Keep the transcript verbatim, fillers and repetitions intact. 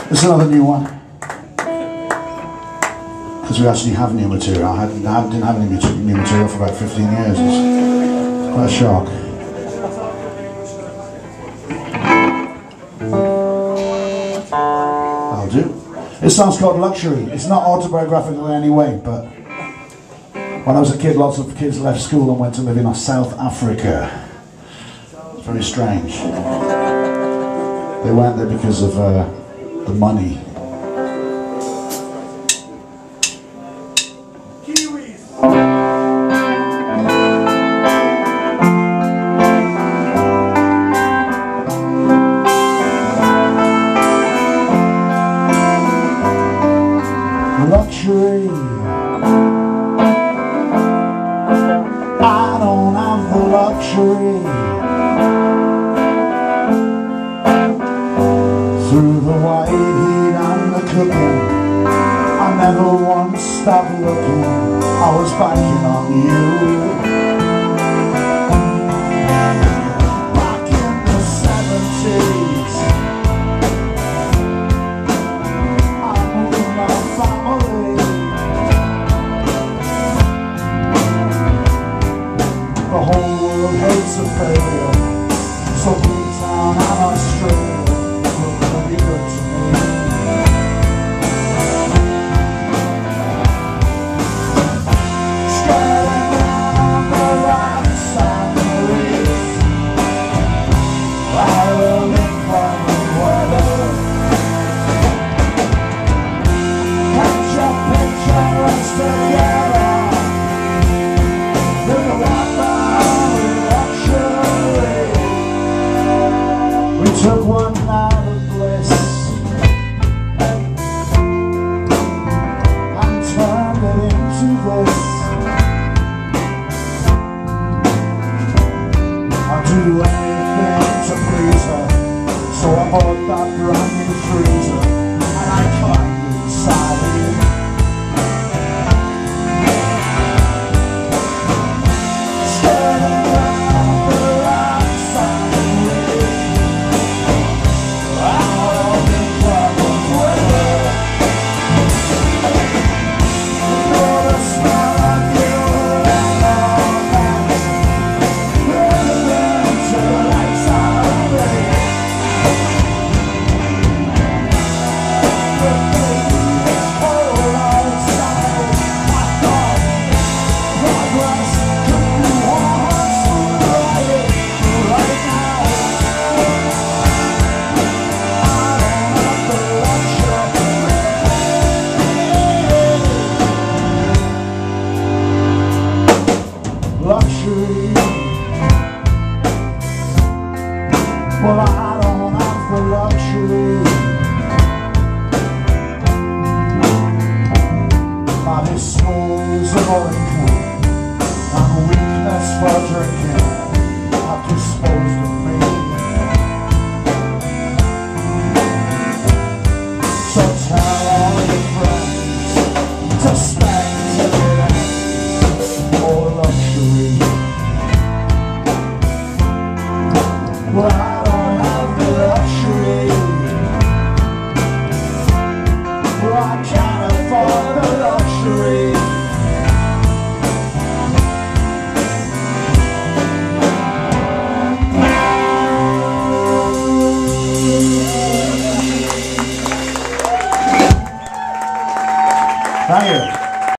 This is another new one. Because we actually have new material. I, hadn't, I didn't have any new material for about fifteen years. It's quite a shock. That'll do. This song's called Luxury. It's not autobiographical in any way, but when I was a kid, lots of kids left school and went to live in South Africa. It's very strange. They went there because of uh, the money. Luxury. I don't have the luxury. Through the white heat and the cooking, I never once stopped looking. I was banking on you. Back in the seventies, I moved my family. The whole world hates a failure, so Bhutan and Australia were gonna be good to me. Skirting around the rocks and the reefs, I will be climbing weather. Catch your picture, us together. In the water. We took one night of bliss and turned it into this. I'd do anything to please her, so I bought that brand new freezer and I climbed inside it. Skirting around the rocks and the reefs, luxury. Well, I don't have the luxury. My disposal of income and weakness for drinking have disposed of me. So tell all your friends to spend a bit more luxury. Well, I don't have the luxury. Well, I can't afford the luxury. Thank you.